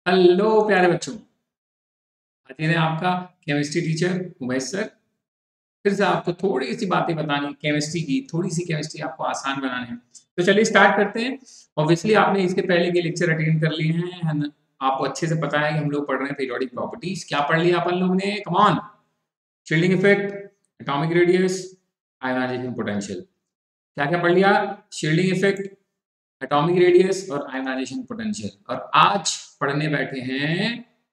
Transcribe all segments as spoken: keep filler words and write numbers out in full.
Hello प्यारे बच्चों, हाजिर है आपका केमिस्ट्री टीचर उमेश सर। फिर से आपको थोड़ी सी बातें बतानी केमिस्ट्री की, थोड़ी सी केमिस्ट्री आपको आसान बनानी है। तो चलिए स्टार्ट करते हैं। ऑब्वियसली आपने इसके पहले के लेक्चर अटेंड कर लिए हैं, है ना? आपको अच्छे से पता है कि हम लोग पढ़ रहे हैं पीरियोडिक प्रॉपर्टीज। क्या पढ़ लिया अपन लोग ने? Come on. Shielding effect, atomic radius, ionization potential. क्या क्या पढ़ लिया? शील्डिंग इफेक्ट, एटॉमिक रेडियस और आयोनाइजेशन पोटेंशियल। और आज पढ़ने बैठे हैं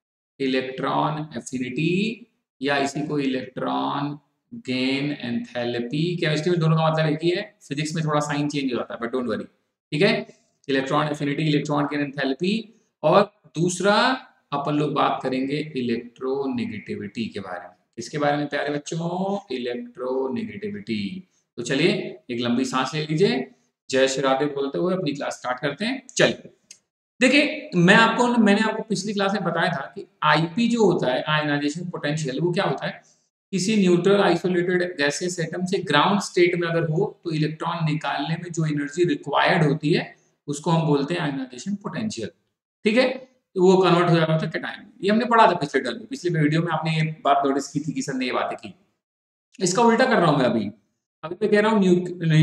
इलेक्ट्रॉन एफिनिटी, या इसी को इलेक्ट्रॉन गेन एंथैल्पी। केमिस्ट्री में दोनों का मतलब एक ही है, फिजिक्स में थोड़ा साइन चेंज हो जाता है, बट डोंट वरी। ठीक है, electron affinity, electron gain enthalpy. और दूसरा अपन लोग बात करेंगे इलेक्ट्रोनेगेटिविटी के बारे में। किसके बारे में प्यारे बच्चों? इलेक्ट्रोनेगेटिविटी। तो चलिए एक लंबी सांस ले लीजिए, जय श्री राधे बोलते हुए अपनी क्लास स्टार्ट करते हैं। चलिए देखिए, मैं आपको मैंने आपको पिछली क्लास में बताया था कि आईपी जो होता है, आयनाइजेशन पोटेंशियल, वो क्या होता है? किसी न्यूट्रल आइसोलेटेड गैसियस एटम से ग्राउंड स्टेट में अगर हो तो इलेक्ट्रॉन निकालने में जो एनर्जी रिक्वायर्ड होती है उसको हम बोलते हैं आयनाइजेशन पोटेंशियल। ठीक है, तो वो कन्वर्ट हो जाता था कैटायन में। ये हमने पढ़ा था पिछले टर्म में, पिछले वीडियो में आपने ये बात नोटिस की थी कि सर ने ये बातें की। इसका उल्टा कर रहा हूं मैं अभी अभी मैं कह रहा हूँ new,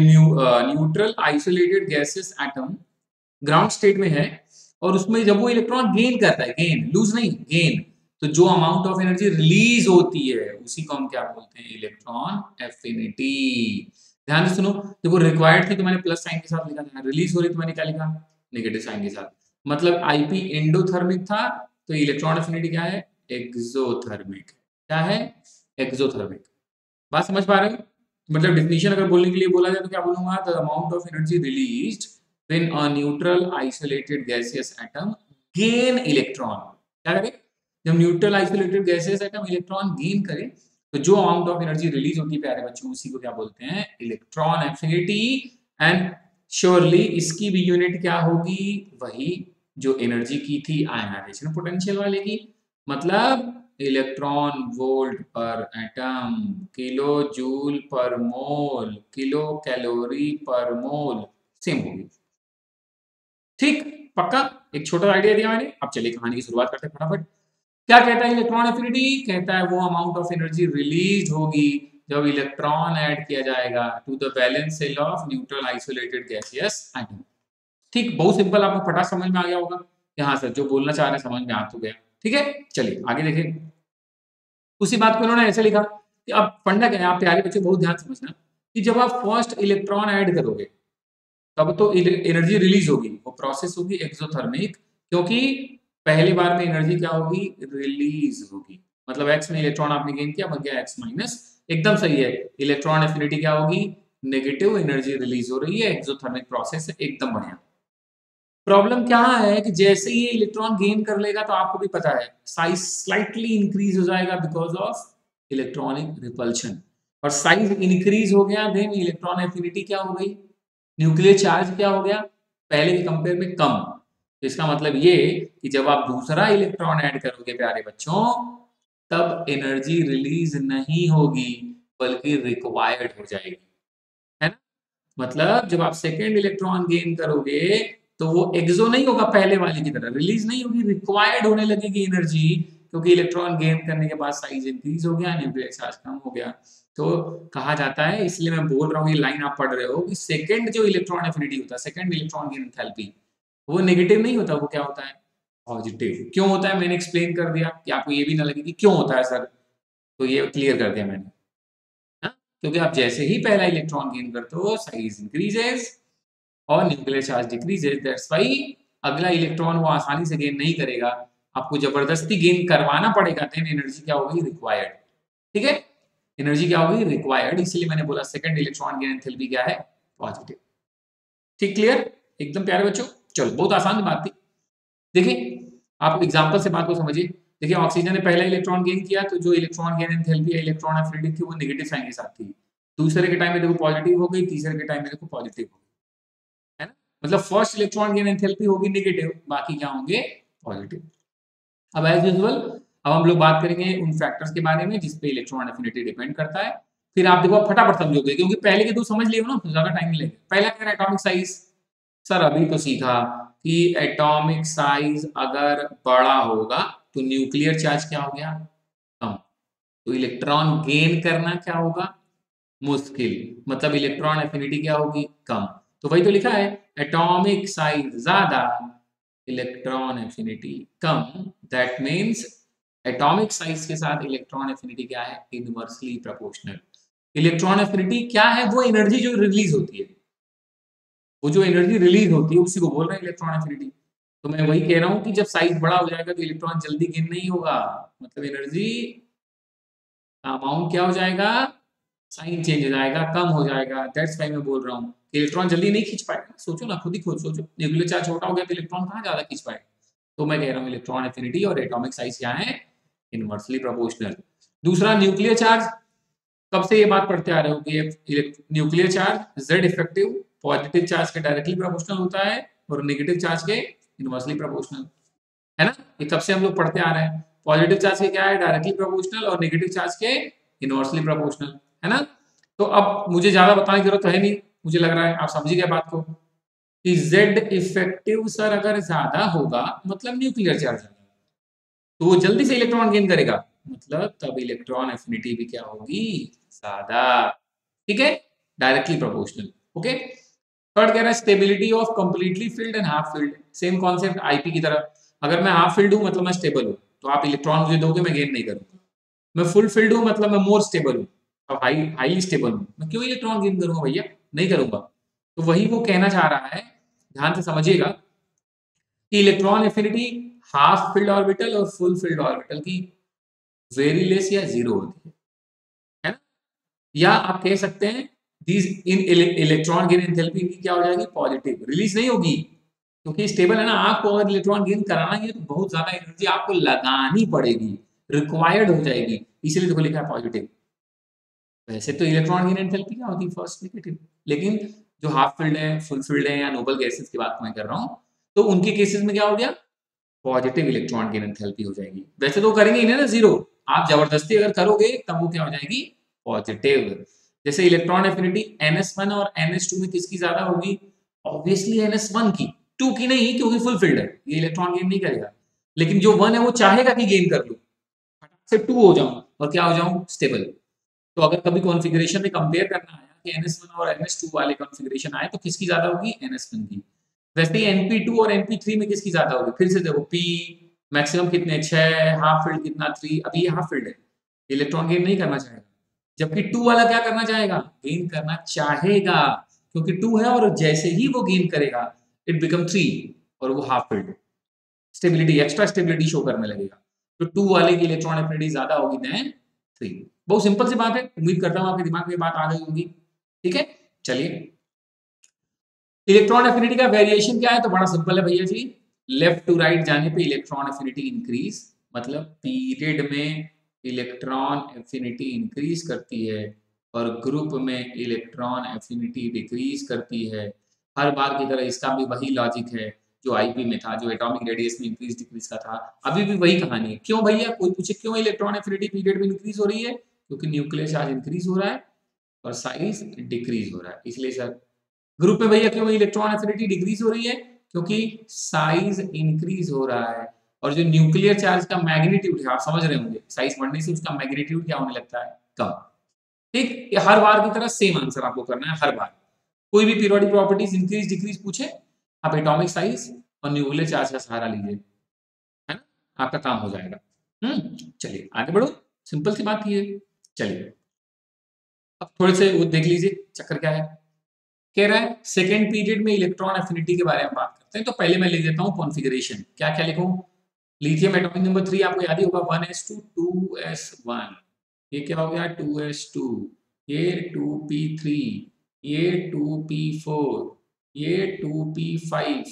new, neutral isolated gaseous atom ground state में है, और उसमें जब वो इलेक्ट्रॉन गेन करता है, गेन, लूज नहीं, गेन, तो जो अमाउंट ऑफ एनर्जी रिलीज होती है उसी को हम क्या बोलते हैं? Electron affinity. ध्यान से सुनो, देखो रिक्वायर्ड थी तो मैंने प्लस साइन के साथ लिखा था, रिलीज हो रही तो मैंने क्या लिखा? नेगेटिव साइन के साथ। मतलब आईपी एंडोथर्मिक था, तो इलेक्ट्रॉन एफिनिटी क्या है? एक्सोथर्मिक। क्या है? एक्सोथर्मिक। बात समझ पा रहे हो? मतलब डिफिनीशन अगर बोलने के लिए बोला जाए तो क्या बोलूंगा? The amount of energy released when a neutral isolated gaseous atom gain electron. क्या करे? जब neutral isolated gaseous atom electron gain करे तो जो अमाउंट ऑफ एनर्जी रिलीज होती है प्यारे बच्चों, उसी को क्या बोलते हैं? Electron affinity. एंड श्योरली इसकी भी यूनिट क्या होगी? वही जो एनर्जी की थी आयनाइजेशन पोटेंशियल वाले की, मतलब electron volt per atom, kilojoule per mole, kilo calorie पर मोल, सेम होगी। ठीक, पक्का? एक छोटा आइडिया दिया मैंने। अब चलिए कहानी की शुरुआत करते हैं फटाफट। क्या कहता है इलेक्ट्रॉन एफिनिटी? कहता है वो अमाउंट ऑफ एनर्जी रिलीज होगी जब इलेक्ट्रॉन ऐड किया जाएगा to the valence shell of neutral isolated gaseous atom. ठीक, बहुत सिंपल, आपको फटाक समझ में आ गया होगा कि हाँ सर जो बोलना चाह रहे हैं समझ में आ तो गया। ठीक है, चलिए आगे देखें। उसी बात को उन्होंने ऐसे लिखा कि अब फंडा क्या है, आप प्यारे बच्चे बहुत ध्यान समझना, कि जब आप फर्स्ट इलेक्ट्रॉन ऐड करोगे तब तो एनर्जी रिलीज होगी, वो प्रोसेस होगी एक्सोथर्मिक, क्योंकि पहली बार में एनर्जी क्या होगी? रिलीज होगी। मतलब एक्स में इलेक्ट्रॉन आपने गेन किया, बन गया एक्स माइनस। एकदम सही है, इलेक्ट्रॉन एफिनिटी क्या होगी? नेगेटिव एनर्जी रिलीज हो रही है, एक्सोथर्मिक प्रोसेस है, एकदम बढ़िया। प्रॉब्लम क्या है कि जैसे ही इलेक्ट्रॉन गेन कर लेगा तो आपको भी पता है साइज स्लाइटली इंक्रीज हो जाएगा बिकॉज ऑफ इलेक्ट्रॉनिक रिपल्शन। और साइज इंक्रीज हो गया, देन इलेक्ट्रॉन एफिनिटी क्या हो गई? न्यूक्लियर चार्ज क्या हो गया? पहले के कंपेयर में कम। तो इसका मतलब ये कि जब आप दूसरा इलेक्ट्रॉन ऐड करोगे प्यारे बच्चों, तब एनर्जी रिलीज नहीं होगी बल्कि रिक्वायर्ड हो जाएगी, है ना? मतलब जब आप सेकेंड इलेक्ट्रॉन गेन करोगे तो वो एक्सो नहीं होगा, पहले वाले की तरह रिलीज नहीं होगी, रिक्वायर्ड होने लगेगी एनर्जी, क्योंकि इलेक्ट्रॉन गेन करने के बाद साइज इंक्रीज हो गया, न्यूक्लियर चार्ज कम हो गया। तो कहा जाता है, इसलिए मैं बोल रहा हूँ, ये लाइन आप पढ़ रहे हो कि सेकंड जो इलेक्ट्रॉन एफिनिटी होता है, सेकंड इलेक्ट्रॉन गेन एंथैल्पी, वो नेगेटिव नहीं होता, वो क्या होता है? पॉजिटिव। क्यों होता है मैंने एक्सप्लेन कर दिया, कि आपको ये भी ना लगे कि क्यों होता है सर, तो ये क्लियर कर दिया मैंने। हाँ? क्योंकि आप जैसे ही पहला इलेक्ट्रॉन गेन करते हो साइज इंक्रीजेस और nuclear charge decreases, that's why अगला इलेक्ट्रॉन वो आसानी से गेन नहीं करेगा, आपको जबरदस्ती गेन करवाना पड़ेगा, देन एनर्जी क्या होगी? रिक्वायर्ड। ठीक है, एनर्जी क्या होगी? रिक्वायर्ड। इसलिए मैंने बोला सेकंड इलेक्ट्रॉन गेन एंथैल्पी क्या है? पॉजिटिव। ठीक, क्लियर? एकदम प्यारे बच्चों, चलो बहुत आसान बात थी। देखिए, आप एग्जांपल से बात को समझिए। देखिए, ऑक्सीजन ने पहला इलेक्ट्रॉन गेन किया तो जो इलेक्ट्रॉन गेन एंथैल्पी है, इलेक्ट्रॉन एफिनिटी थी, वो नेगेटिव साइन के साथ थी। दूसरे के टाइम में देखो पॉजिटिव हो गई, तीसरे के टाइम में देखो पॉजिटिव हो गई, है ना? मतलब फर्स्ट इलेक्ट्रॉन गेन एंथैल्पी होगी नेगेटिव, बाकी क्या होंगे? पॉजिटिव। अब एज यूजुअल अब हम लोग बात करेंगे उन फैक्टर्स के बारे में जिस पे इलेक्ट्रॉन एफिनिटी डिपेंड करता है। फिर आप देखो फटाफट समझोगे, क्योंकि पहले के दो समझ लिए हो ना, तो ज्यादा टाइम नहीं लगेगा। पहला क्या है? Atomic size. सर अभी तो सीखा कि एटॉमिक साइज अगर बड़ा होगा तो न्यूक्लियर चार्ज क्या हो गया, कम। तो इलेक्ट्रॉन गेन करना क्या होगा, मुश्किल। मतलब इलेक्ट्रॉन एफिनिटी क्या होगी, कम। तो वही तो लिखा है, एटॉमिक साइज ज्यादा, इलेक्ट्रॉन एफिनिटी कम। दैट मीन्स एटॉमिक साइज के साथ इलेक्ट्रॉन एफिनिटी क्या है, इनवर्सली प्रोपोर्शनल। इलेक्ट्रॉन एफिनिटी क्या है, वो एनर्जी जो रिलीज होती है, वो जो एनर्जी रिलीज होती है उसी को बोल रहे हैं इलेक्ट्रॉन एफिनिटी। तो मैं वही कह रहा हूँ कि जब साइज बड़ा हो जाएगा तो इलेक्ट्रॉन जल्दी गेन नहीं होगा, मतलब एनर्जी अमाउंट क्या हो जाएगा, साइन चेंज हो जाएगा, कम हो जाएगा। दैट्स व्हाई मैं बोल रहा हूँ इलेक्ट्रॉन जल्दी नहीं खींच पाएगा। सोचो ना, खुद ही खुद सोचो, न्यूक्लियर चार्ज छोटा हो गया तो इलेक्ट्रॉन कहाँ ज्यादा खींच पाएगा। तो मैं कह रहा हूँ इलेक्ट्रॉन एफिनिटी और एटॉमिक साइज क्या है, इनवर्सली प्रोपोर्शनल। दूसरा न्यूक्लियर चार्ज, कब से ये बात पढ़ते आ रहे हो कि nuclear charge Z effective positive charge के डायरेक्टली प्रोपोर्शनल होता है और नेगेटिव चार्ज के इनवर्सली प्रोपोर्शनल, है ना। ये कब से हम लोग पढ़ते आ रहे हैं, पॉजिटिव चार्ज के क्या है, डायरेक्टली प्रोपोर्शनल, और नेगेटिव चार्ज के इनवर्सली प्रोपोर्शनल, है ना। तो अब मुझे ज्यादा बताने की जरूरत है नहीं, मुझे लग रहा है आप समझ गए बात को कि जेड इफेक्टिव सर अगर ज्यादा होगा मतलब न्यूक्लियर चार्ज ज्यादा, तो वो जल्दी से इलेक्ट्रॉन गेन करेगा, मतलब तब इलेक्ट्रॉन एफिनिटी भी क्या होगी, ज्यादा। ठीक है, डायरेक्टली प्रोपोर्शनल। ओके। थर्ड कह रहा है stability of completely filled and half filled, same concept IP की तरह। अगर मैं हाफ फिल्ड हूं मतलब मैं स्टेबल हूं, तो आप इलेक्ट्रॉन मुझे दोगे मैं गेन नहीं करूंगा। मैं फुल फिल्ड हूं मतलब मैं मोर स्टेबल हूं, अब हाई हाईली स्टेबल हूं, मैं क्यों इलेक्ट्रॉन गेन करूंगा भैया, नहीं करूंगा। तो वही वो कहना चाह रहा है, ध्यान से समझिएगा कि electron affinity half filled orbital और फुल फील्ड ऑर्बिटल की वेरी लेस या जीरो होती है, है ना। या आप कह सकते हैं these in electron gain enthalpy की क्या हो जाएगी, पॉजिटिव, रिलीज नहीं होगी क्योंकि स्टेबल है ना। आपको अगर इलेक्ट्रॉन गेन कराना है तो बहुत ज्यादा एनर्जी आपको लगानी पड़ेगी, रिक्वायर्ड हो जाएगी, इसलिए देखो लिखा है पॉजिटिव। वैसे तो इलेक्ट्रॉन गेन एंथैल्पी क्या होती है, फर्स्ट नेगेटिव। लेकिन जो हाफ फील्ड है, फुल फील्ड है, या नोबल गैसेस की बात मैं कर रहा हूँ, तो उनके केसेस में क्या हो गया, पॉजिटिव इलेक्ट्रॉन गेन एंथैल्पी हो जाएगी। वैसे तो करेंगे ही ना जीरो, आप जबरदस्ती अगर करोगे तब वो क्या हो जाएगी, पॉजिटिव। जैसे electron affinity N S one और एन एस टू में किसकी ज्यादा होगी, ऑब्वियसली एन एस वन की, टू की नहीं, क्योंकि फुल फील्ड है, ये इलेक्ट्रॉन गेन नहीं करेगा। लेकिन जो वन है वो चाहेगा कि गेन कर लूं, से टू हो जाऊं और क्या हो जाऊं, स्टेबल। तो अगर कभी कॉन्फ़िगरेशन में कंपेयर करना आया कि एन एस वन और एन एस टू वाले कॉन्फ़िगरेशन आए तो किसकी ज्यादा होगी, एन एस वन की। वैसे ही एन पी टू और एन पी थ्री में किसकी ज्यादा होगी, फिर से देखो पी मैक्सिमम कितने, छह, हाफ फील्ड कितना, थ्री। अभी ये हाफ फील्ड है, इलेक्ट्रॉन गेन नहीं करना चाहेगा। जबकि टू वाला क्या करना चाहेगा, गेन करना चाहेगा, क्योंकि टू है और जैसे ही वो गेन करेगा इट बिकम थ्री, और वो half filled, stability, extra stability show करने लगेगा। तो टू वाले की इलेक्ट्रॉन एफिनिटी ज्यादा होगी देन थ्री। बहुत सिंपल सी बात है, उम्मीद करता हूं आपके दिमाग में बात आ गई होगी। ठीक है, चलिए इलेक्ट्रॉन एफिनिटी का वेरिएशन क्या है, तो बड़ा सिंपल है भैया जी, लेफ्ट टू राइट जाने पे इलेक्ट्रॉन एफिनिटी इंक्रीज, मतलब पीरियड में इलेक्ट्रॉन एफिनिटी इंक्रीज करती है और ग्रुप में इलेक्ट्रॉन एफिनिटी डिक्रीज करती है। हर बार की तरह इसका भी वही लॉजिक है जो आईपी में था, जो एटॉमिक रेडियस में इंक्रीज डिक्रीज का था, अभी भी वही कहानी है। क्यों भैया, कोई पूछे क्यों इलेक्ट्रॉन एफिनिटी पीरियड में इंक्रीज हो रही है, क्योंकि न्यूक्लियर चार्ज इंक्रीज हो रहा है और साइज डिक्रीज हो रहा है, इसलिए सर। ग्रुप में भैया क्यों इलेक्ट्रॉन एफिनिटी डिक्रीज हो रही है, क्योंकि साइज इंक्रीज हो रहा है और जो न्यूक्लियर चार्ज का मैग्नीट्यूड है, आप समझ रहे होंगे, साइज बढ़ने से उसका मैग्नीट्यूड क्या होने लगता है, कम। ठीक, ये हर बार की तरह सेम आंसर आपको करना है, हर बार कोई भी पीरियोडिक प्रॉपर्टीज इंक्रीज डिक्रीज पूछे, आप एटॉमिक साइज और न्यूक्लियर चार्ज का सहारा लीजिए, है ना, आपका काम हो जाएगा। हम्म, चलिए आगे बढ़ो, सिंपल सी बात ये। चलिए अब थोड़े से वो देख लीजिए चक्कर क्या है। कह रहा है सेकेंड पीरियड में इलेक्ट्रॉन एफिनिटी के बारे में बात करते हैं, तो पहले मैं लिख देता हूँ कॉन्फ़िगरेशन। क्या क्या लिखूं, लिथियम एटॉमिक नंबर थ्री आपको याद ही होगा, one S two two S one, ये क्या हो गया टू एस टू, ये टू पी थ्री, ये टू पी फोर, ये two P five,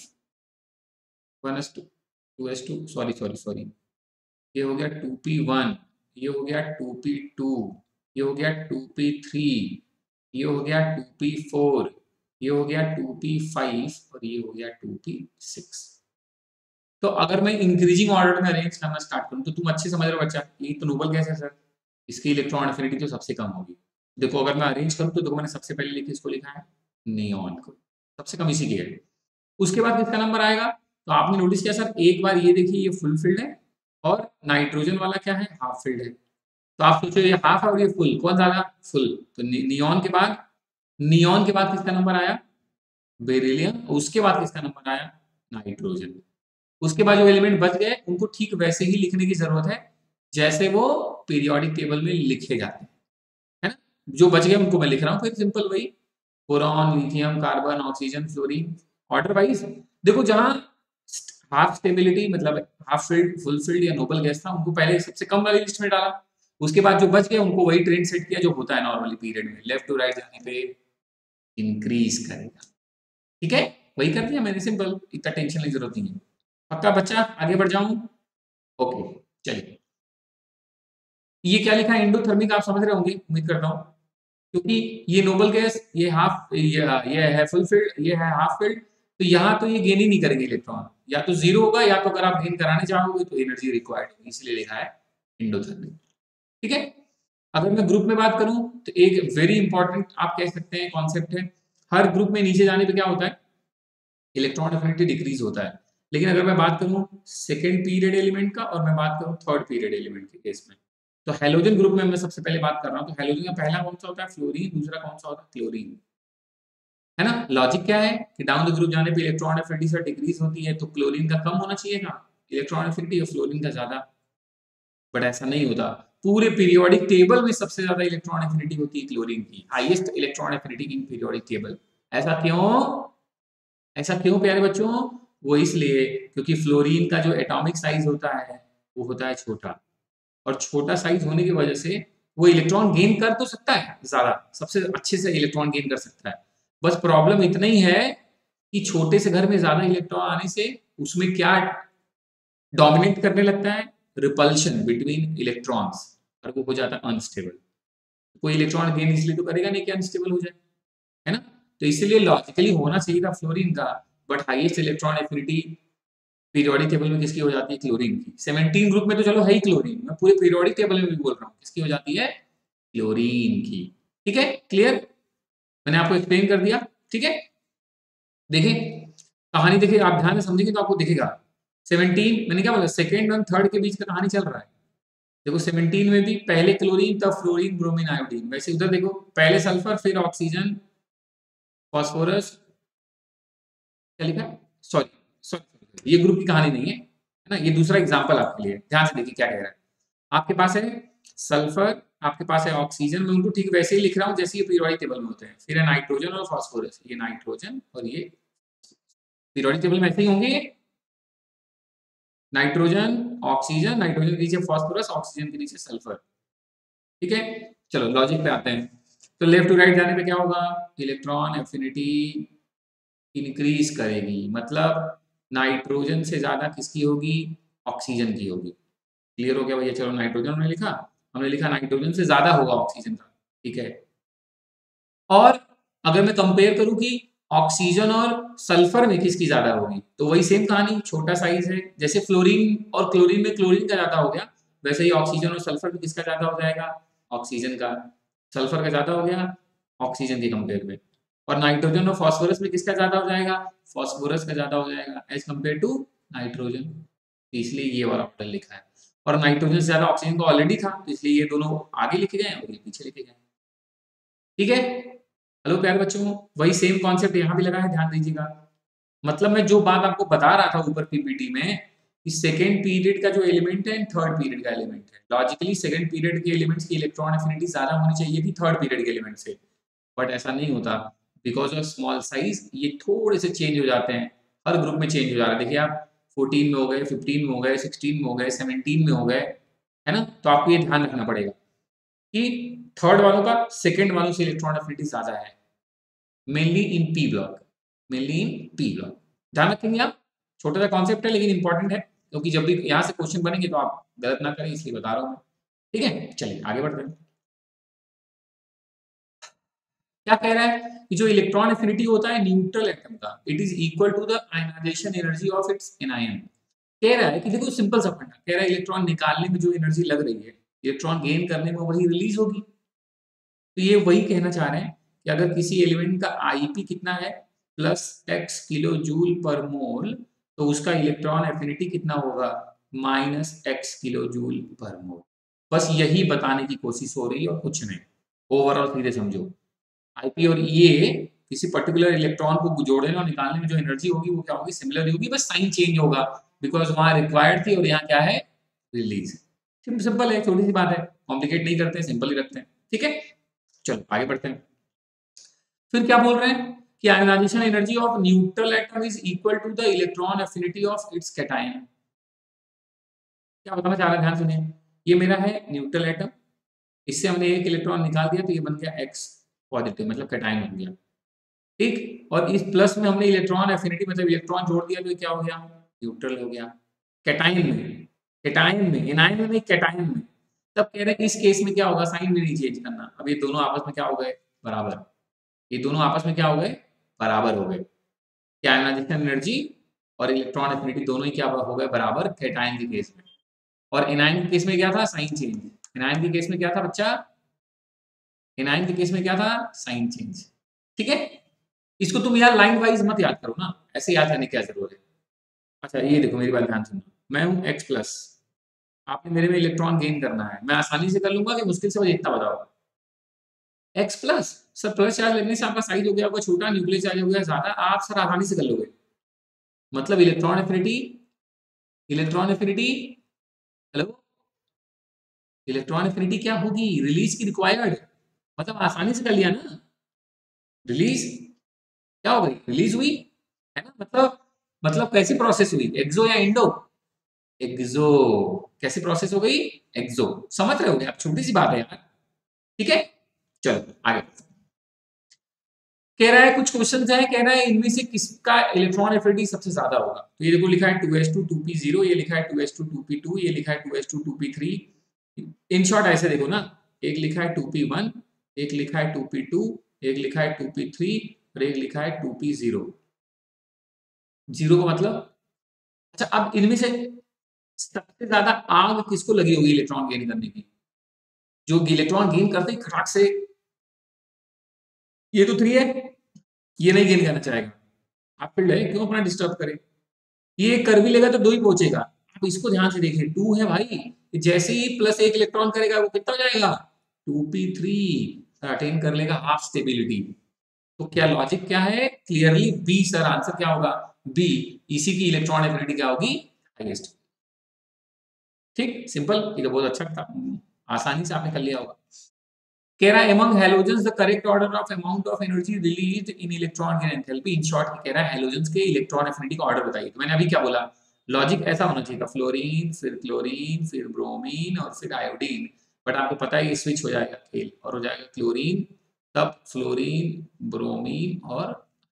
one S two, two S two, sorry sorry sorry, ये हो गया टू पी वन, ये हो गया टू पी टू, ये हो गया टू पी थ्री, ये हो गया टू पी फोर, ये हो गया टू पी फाइव और ये हो गया टू पी सिक्स। तो अगर मैं इंक्रीजिंग ऑर्डर में अरेंज करना स्टार्ट करूं तो तुम अच्छे समझ रहे हो बच्चा, ये तो नोबल गैस है सर, इसकी इलेक्ट्रॉन एफिनिटी तो सबसे कम होगी। देखो अगर मैं अरेंज करूं तो देखो मैंने सबसे पहले लिखी इसको लिखा है नियॉन को, सबसे कम इसी की है। उसके बाद किसका नंबर आएगा? तो आपने नोटिस किया सर, एक बार ये देखिए ये फुल फिल्ड है और नाइट्रोजन वाला क्या है? हाफ फिल्ड है। तो आप सोचो ये हाफ और ये फुल, कौन ज्यादा? फुल। तो नि, नियॉन के बाद नियॉन के बाद किसका नंबर आया? बेरिलियम। उसके बाद किसका नंबर आया? नाइट्रोजन। उसके बाद जो एलिमेंट बच गए उनको ठीक वैसे ही लिखने की जरूरत है जैसे वो पीरियोडिक टेबल में लिखे जाते हैं, है ना? जो बच गए उनको मैं लिख रहा हूँ, फिर सिंपल वही boron, lithium, carbon, oxygen, fluorine, order wise. देखो जहां हाफ स्टेबिलिटी मतलब हाफ फिल्ड, फुल फिल्ड या नोबल गैस था, उनको पहले सबसे कम वाली लिस्ट में डाला। उसके बाद जो बच गए उनको वही ट्रेंड सेट किया जो होता है नॉर्मली पीरियड में, लेफ्ट टू राइट जाने पे इंक्रीज करेगा। ठीक है, वही कर दिया मैंने, सिंपल, इतना टेंशन की जरूरत नहीं है। पक्का बच्चा, आगे बढ़ जाऊं? ओके, चलिए। ये क्या लिखा है? एंडोथर्मिक, आप समझ रहे होंगे उम्मीद करता हूँ, क्योंकि ये नोबल गैस, ये हाफ, ये, ये है फुल फिल्ड, ये है हाफ फिल्ड, तो यहाँ तो ये गेन ही नहीं करेंगे इलेक्ट्रॉन, या तो जीरो होगा या तो अगर आप गेन कराने चाहोगे तो एनर्जी रिक्वायर्ड होगी, इसलिए लिखा है एंडोथर्मिक। ठीक है, अगर मैं ग्रुप में बात करूं तो एक वेरी इंपॉर्टेंट आप कह सकते हैं कॉन्सेप्ट है, हर ग्रुप में नीचे जाने पे क्या होता है? इलेक्ट्रॉन एफिनिटी डिक्रीज होता है। लेकिन अगर मैं बात करूं सेकेंड पीरियड एलिमेंट का और मैं बात करूं थर्ड पीरियड एलिमेंट के केस में, तो हेलोजन ग्रुप में मैं सबसे पहले बात कर रहा हूं, तो हेलोजन का पहला कौन सा होता है? फ्लोरीन। दूसरा कौन सा होता है? क्लोरीन। है ना? लॉजिक क्या है कि डाउन द ग्रुप जाने पे इलेक्ट्रॉन एफिनिटी से डिक्रीज होती है, तो क्लोरीन का कम होना चाहिए ना इलेक्ट्रॉन एफिनिटी, और फ्लोरीन का ज्यादा। बट ऐसा नहीं होता, पूरे पीरियोडिक टेबल में सबसे ज्यादा इलेक्ट्रॉन एफिनिटी होती है क्लोरीन की, highest electron affinity in periodic table. ऐसा क्यों? ऐसा क्यों प्यारे बच्चों? वो इसलिए क्योंकि फ्लोरीन का जो एटॉमिक साइज होता है वो होता है छोटा, और छोटा साइज होने की वजह से वो इलेक्ट्रॉन गेन कर तो सकता है ज्यादा, सबसे अच्छे से इलेक्ट्रॉन गेन कर सकता है, बस प्रॉब्लम इतना ही है कि छोटे से घर में ज्यादा इलेक्ट्रॉन आने से उसमें क्या डोमिनेट करने लगता है? रिपल्शन बिटवीन इलेक्ट्रॉन्स, और वो हो जाता है अनस्टेबल। कोई इलेक्ट्रॉन गेन इसलिए तो करेगा नहीं कि अनस्टेबल हो जाए, है ना? तो इसलिए लॉजिकली होना चाहिए था फ्लोरीन का, but highest electron affinity periodic table में किसकी हो जाती है? क्लोरीन की। सेवनटीन ग्रुप में तो चलो है ही क्लोरीन, मैं पूरे पीरियोडिक टेबल में भी बोल रहा हूँ किसकी हो जाती है? क्लोरीन की। ठीक है, क्लियर? मैंने आपको एक्सप्लेन कर दिया। ठीक है, देखिए कहानी, देखिए आप ध्यान से समझेंगे तो आपको दिखेगा। सेवनटीन मैंने क्या बोला, सेकेंड और थर्ड के बीच का कहानी चल रहा है। देखो सेवनटीन में भी पहले क्लोरीन, तब फ्लोरीन, ब्रोमीन, आयोडीन। वैसे उधर देखो पहले सल्फर, फिर ऑक्सीजन, फॉस्फोरस, क्या लिखा है? सॉरी सॉरी, ये ग्रुप की कहानी नहीं है, है ना? ये दूसरा एग्जांपल आपके लिए, ध्यान से देखिए क्या कह रहा है। आपके पास है सल्फर, आपके पास है ऑक्सीजन, मैं उनको ठीक वैसे ही लिख रहा हूँ जैसे ये पीरियोडिक टेबल में होते हैं। फिर है नाइट्रोजन और फॉस्फोरस, ये नाइट्रोजन और ये पीरियोडिक टेबल में ऐसे ही होंगे, नाइट्रोजन, ऑक्सीजन, नाइट्रोजन के नीचे फॉस्फोरस, ऑक्सीजन के नीचे सल्फर। ठीक है, चलो लॉजिक पे आते हैं। तो लेफ्ट टू राइट जाने पे क्या होगा? इलेक्ट्रॉन एफिनिटी इंक्रीज करेगी, मतलब नाइट्रोजन से ज्यादा किसकी होगी? ऑक्सीजन की होगी। क्लियर हो गया भैया? चलो नाइट्रोजन हमने लिखा, हमने लिखा नाइट्रोजन से ज्यादा होगा ऑक्सीजन का। ठीक है, और अगर मैं कंपेयर करूं कि ऑक्सीजन और सल्फर में किसकी ज्यादा होगी, तो वही सेम कहानी, छोटा साइज है। जैसे फ्लोरीन और क्लोरीन में क्लोरीन का ज्यादा हो गया, वैसे ही ऑक्सीजन और सल्फर में किसका ज्यादा हो जाएगा? ऑक्सीजन का। सल्फर का ज्यादा हो गया ऑक्सीजन के कंपेयर में। और नाइट्रोजन और फास्फोरस में किसका ज्यादा हो जाएगा? फास्फोरस का ज्यादा हो जाएगा एज कंपेयर टू नाइट्रोजन। इसलिए ये वाला मॉडल लिखा है। और नाइट्रोजन से ज्यादा ऑक्सीजन का ऑलरेडी था, तो इसलिए ये दोनों आगे लिखे गए और ये पीछे लिखे गए। ठीक है, हेलो प्यारे बच्चों, वही सेम कॉन्सेप्ट यहाँ भी लगा है, ध्यान दीजिएगा। मतलब मैं जो बात आपको बता रहा था ऊपर पीपीटी में कि सेकेंड पीरियड का जो एलिमेंट है थर्ड पीरियड का एलिमेंट है, लॉजिकली सेकेंड पीरियड के एलिमेंट्स की इलेक्ट्रॉन एफिनिटी ज्यादा होनी चाहिए थी थर्ड पीरियड के एलिमेंट से, बट ऐसा नहीं होता बिकॉज ऑफ स्मॉल साइज, ये थोड़े से चेंज हो जाते हैं, हर ग्रुप में चेंज हो जा रहा है। देखिए आप फोर्टीन में हो गए, फिफ्टीन में हो गए, सिक्सटीन में हो गए, सेवनटीन में हो गए, है ना? तो आपको ये ध्यान रखना पड़ेगा कि थर्ड वालों का सेकेंड वालों से इलेक्ट्रॉन एफिनिटी ज्यादा है, mainly in P block, mainly in P block. ध्यान रखेंगे आप, छोटा सा कॉन्सेप्ट है लेकिन इंपॉर्टेंट है, क्योंकि जब भी यहाँ से क्वेश्चन बनेंगे तो आप गलत ना करें, इसलिए बता रहा हूँ मैं। ठीक है, चलिए आगे बढ़ते हैं। क्या कह रहा है कि जो इलेक्ट्रॉन एफिनिटी होता है न्यूट्रल एटम का, it is equal to the ionization energy of its anion. कह रहा है कि देखो सिंपल सा फंडा, कह रहा है इलेक्ट्रॉन निकालने में जो एनर्जी लग रही है, इलेक्ट्रॉन गेन करने में वही रिलीज होगी। तो ये वही कहना चाह रहे हैं कि अगर किसी एलिमेंट का आईपी कितना है, plus x kilo joule per मोल, तो उसका इलेक्ट्रॉन एफिनिटी कितना होगा, minus x kilo joule per मोल। बस यही बताने की कोशिश हो रही है और कुछ नहीं, ओवरऑल सीधे समझो। आईपी और ईए किसी पर्टिकुलर इलेक्ट्रॉन को जोड़ने और निकालने में जो एनर्जी होगी वो क्या होगी, सिमिलर होगी, बस साइन चेंज होगा, बिकॉज वहां रिक्वायर्ड थी और यहाँ क्या है, रिलीज। सिंपल है, छोटी सी बात है, कॉम्प्लिकेट नहीं करते, सिंपल ही रखते हैं। ठीक है, चलो आगे बढ़ते हैं। फिर क्या बोल रहे हैं कि ionization energy of neutral atom is equal to the electron affinity of its cation. क्या बताना चाह रहा है, ध्यान सुनिए। ये मेरा है न्यूट्रल एटम, इससे हमने एक इलेक्ट्रॉन निकाल दिया तो ये बन गया एक्स पॉजिटिव, मतलब कैटायन बन गया। ठीक, और इस प्लस में हमने इलेक्ट्रॉन एफिनिटी मतलब इलेक्ट्रॉन जोड़ दिया तो क्या हो गया, न्यूट्रल हो गया। कैटायन में, कैटायन में, एनायन में नहीं, कैटायन में। तब कह रहे हैं कि इस केस में क्या होगा, साइन भी नहीं चेंज करना। अब ये दोनों आपस में क्या हो गए, बराबर। ये दोनों आपस में क्या हो गए, बराबर हो गए। क्या आयोनाइजेशन एनर्जी और इलेक्ट्रॉन एफिनिटी दोनों ही क्या हो गए, बराबर, कैटायन के केस में। और एनायन के केस में क्या था, साइन चेंज। एनायन के केस में क्या था बच्चा, एनायन के केस में क्या था, साइन चेंज। ठीक है, इसको तुम यार लाइन वाइज मत याद करो ना, ऐसे याद करने की क्या जरूरत है। अच्छा ये देखो, मेरी बात ध्यान सुनो, मैं हूं एक्स प्लस, आपने मेरे में इलेक्ट्रॉन गेन करना है, मैं आसानी से कर लूंगा कि मुश्किल से मुझे इतना बताओ। X plus, sir plus charge लगने से आपका साइज हो गया होगा छोटा, न्यूक्लियर चार्ज हो गया ज्यादा, आप सर आसानी से कर लोगे। मतलब electron affinity, electron affinity, hello, electron affinity क्या होगी, रिलीज की रिक्वायर्ड, मतलब आसानी से कर लिया ना। रिलीज क्या हो गई, रिलीज हुई है ना, मतलब मतलब कैसी प्रोसेस हुई, एक्सो या इंडो, एक्सो। कैसी प्रोसेस हो गई, एक्सो। समझ रहे हो आप, छोटी सी बात है यार। ठीक है, चलो आगे। कह रहा है कुछ क्वेश्चन है, कह रहा है इनमें से किसका इलेक्ट्रॉन एफिनिटी सबसे ज्यादा होगा। तो ये देखो लिखा है two S two two P zero, ये लिखा है two S two two P two, ये लिखा है two S two two P three. In short ऐसे देखो ना, एक लिखा है टू पी वन, एक लिखा है टू पी टू, एक लिखा है टू पी थ्री और एक लिखा है टू पी जीरो। जीरो का मतलब, अच्छा अब इनमें से सबसे ज्यादा आग किसको लगी होगी इलेक्ट्रॉन गेन करने की, जो इलेक्ट्रॉन गेन करते ही खटाक से, ये तो थ्री है, ये नहीं गेन करना चाहेगा, आप फिर है क्यों अपना डिस्टर्ब करें, ये कर भी लेगा तो दो ही पहुंचेगा। आप इसको ध्यान से देखिए, टू है भाई, जैसे ही प्लस एक इलेक्ट्रॉन करेगा वो कितना हो जाएगा, टू पी थ्री, अटेन कर लेगा हाफ स्टेबिलिटी। तो क्या लॉजिक क्या है, क्लियरली बी सर, आंसर क्या होगा, बी। इसी की इलेक्ट्रॉन एफिनिटी क्या होगी, हाईएस्ट। ठीक, सिंपल, ये तो बहुत अच्छा था, आसानी से आपने कर लिया होगा। कह रहा है among halogens the correct order of amount of energy released in electron gain enthalpy। In short कह रहा है halogens के इलेक्ट्रॉन एफिनिटी का ऑर्डर बताइए। तो मैंने अभी क्या बोला, लॉजिक ऐसा होना चाहिए था, फ्लोरीन फिर क्लोरीन फिर ब्रोमीन और फिर आयोडीन। बट आपको पता है ये स्विच हो जाएगा खेल, और हो जाएगा क्लोरीन, तब फ्लोरीन, ब्रोमीन और,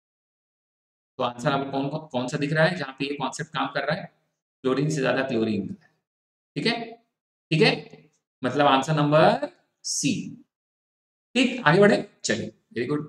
तो आंसर आपको कौन कौन सा दिख रहा है जहां पे ये कॉन्सेप्ट काम कर रहा है, क्लोरीन से ज्यादा क्लोरीन। ठीक है, ठीक है, मतलब आंसर नंबर सी। ठीक, आगे बढ़े, चलिए, वेरी गुड।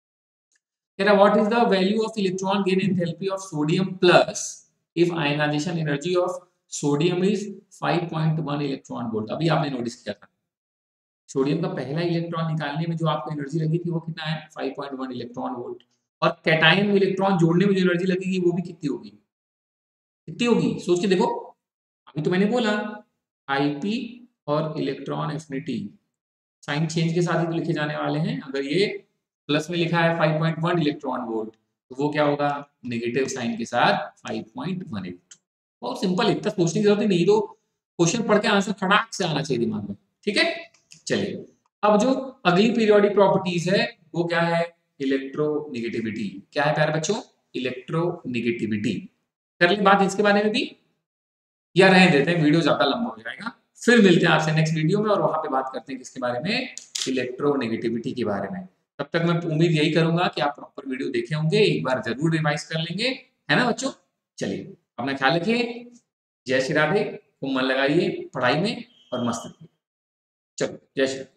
कह रहा what is the value of electron gain enthalpy of sodium plus if ionization energy of sodium is five point one electron volt. अभी आपने नोटिस किया था, सोडियम का पहला इलेक्ट्रॉन निकालने में जो आपको एनर्जी लगी थी वो कितना है, five point one electron volt. और कैटायन में इलेक्ट्रॉन जोड़ने में जो एनर्जी लगेगी वो भी कितनी होगी, कितनी होगी, सोच के देखो। अभी तो मैंने बोला आईपी और इलेक्ट्रॉन एफिनिटी साइन चेंज के साथ ही तो लिखे जाने वाले हैं। अगर ये प्लस में लिखा है five point one electron volt, तो वो क्या होगा, नेगेटिव साइन के साथ फाइव पॉइंट वन एट। बहुत सिंपल, इतना सोचने की जरूरत ही नहीं, तो क्वेश्चन पढ़ के आंसर फटाक से आना चाहिए दिमाग में। ठीक है, चलिए अब जो अगली पीरियोडिक प्रॉपर्टीज है वो क्या है, इलेक्ट्रोनेगेटिविटी। क्या है प्यारे बच्चों, इलेक्ट्रोनेगेटिविटी। कर ले बात इसके बारे में भी, या रहने देते हैं, वीडियो ज्यादा लंबा हो जाएगा। फिर मिलते हैं आपसे नेक्स्ट वीडियो में और वहां पे बात करते हैं किसके बारे में, इलेक्ट्रोनेगेटिविटी के बारे में। तब तक मैं उम्मीद यही करूंगा कि आप प्रॉपर वीडियो देखे होंगे, एक बार जरूर रिवाइज कर लेंगे, है ना बच्चों। चलिए अपना ख्याल रखिए, जय श्री राधे, खूब मन लगाइए पढ़ाई में और मस्त रहिए। चलो जय श्री।